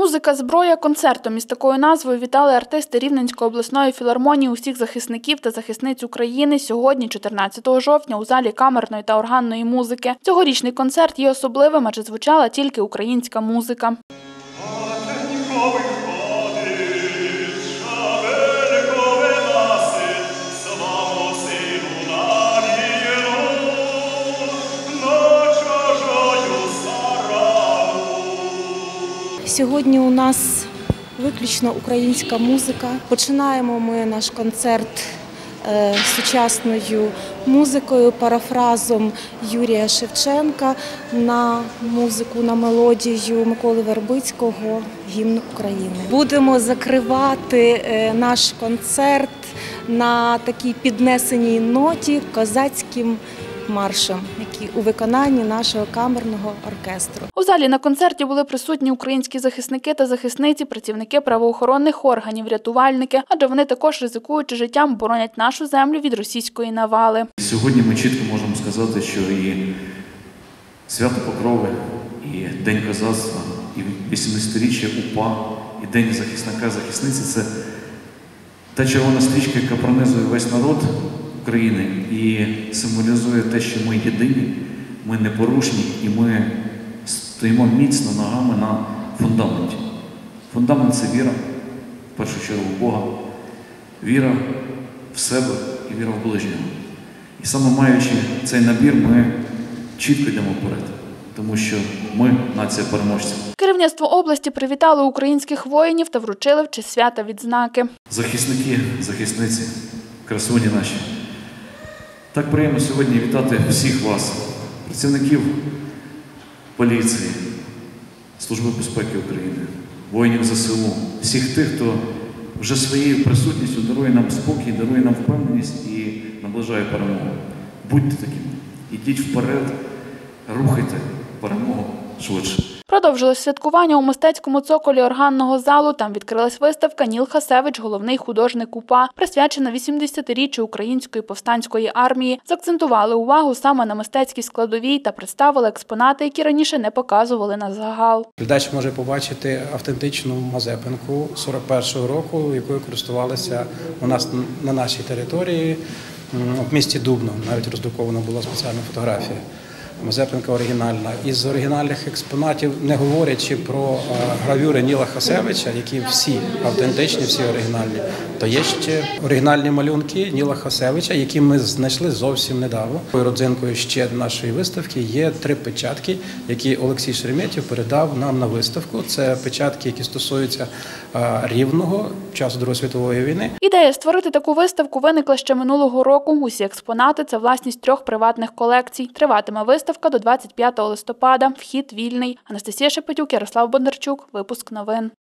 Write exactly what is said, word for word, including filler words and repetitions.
Музика – зброя концертом із такою назвою вітали артисти Рівненської обласної філармонії усіх захисників та захисниць України сьогодні, чотирнадцятого жовтня, у залі камерної та органної музики. Цьогорічний концерт є особливим, адже звучала тільки українська музика. Сьогодні у нас виключно українська музика. Починаємо ми наш концерт е, сучасною музикою, парафразом Юрія Шевченка на музику, на мелодію Миколи Вербицького «Гімн України». Будемо закривати е, наш концерт на такій піднесеній ноті козацьким маршем, який у виконанні нашого камерного оркестру. У залі на концерті були присутні українські захисники та захисниці, працівники правоохоронних органів, рятувальники, адже вони також, ризикуючи життям, боронять нашу землю від російської навали. Сьогодні ми чітко можемо сказати, що і свято Покрови, і День козацтва, і вісімдесятиріччя УПА, і День захисника-захисниці – це та червона стрічка, яка пронизує весь народ України і символізує те, що ми єдині, ми непорушні і ми стоїмо міцно ногами на фундаменті. Фундамент – це віра, в першу чергу, в Бога, віра в себе і віра в ближнього. І саме маючи цей набір, ми чітко йдемо вперед, тому що ми – нація переможців. Керівництво області привітало українських воїнів та вручили в честь свята відзнаки. Захисники, захисниці, красуні наші. Так приємно сьогодні вітати всіх вас, працівників поліції, Служби безпеки України, воїнів ЗСУ, всіх тих, хто вже своєю присутністю дарує нам спокій, дарує нам впевненість і наближає перемогу. Будьте такими, ідіть вперед, рухайте перемогу швидше. Продовжилось святкування у мистецькому цоколі органного залу. Там відкрилась виставка «Ніл Хасевич. Головний художник УПА», присвячена вісімдесятиріччю Української повстанської армії. Закцентували увагу саме на мистецькій складовій та представили експонати, які раніше не показували на загал. Глядач може побачити автентичну мазепинку сорок першого року, якою користувалися у нас на нашій території, в місті Дубно. Навіть роздрукована була спеціальна фотографія. Мазепинка оригінальна. Із оригінальних експонатів, не говорячи про гравюри Ніла Хасевича, які всі автентичні, всі оригінальні, то є ще оригінальні малюнки Ніла Хасевича, які ми знайшли зовсім недавно. Родзинкою ще нашої виставки є три печатки, які Олексій Шереметєв передав нам на виставку. Це печатки, які стосуються Рівного, часу Другої світової війни. Ідея створити таку виставку виникла ще минулого року. Усі експонати – це власність трьох приватних колекцій. Триватиме виставка до двадцять п'ятого листопада. Вхід вільний. Анастасія Шепетюк, Ярослав Бондарчук. Випуск новин.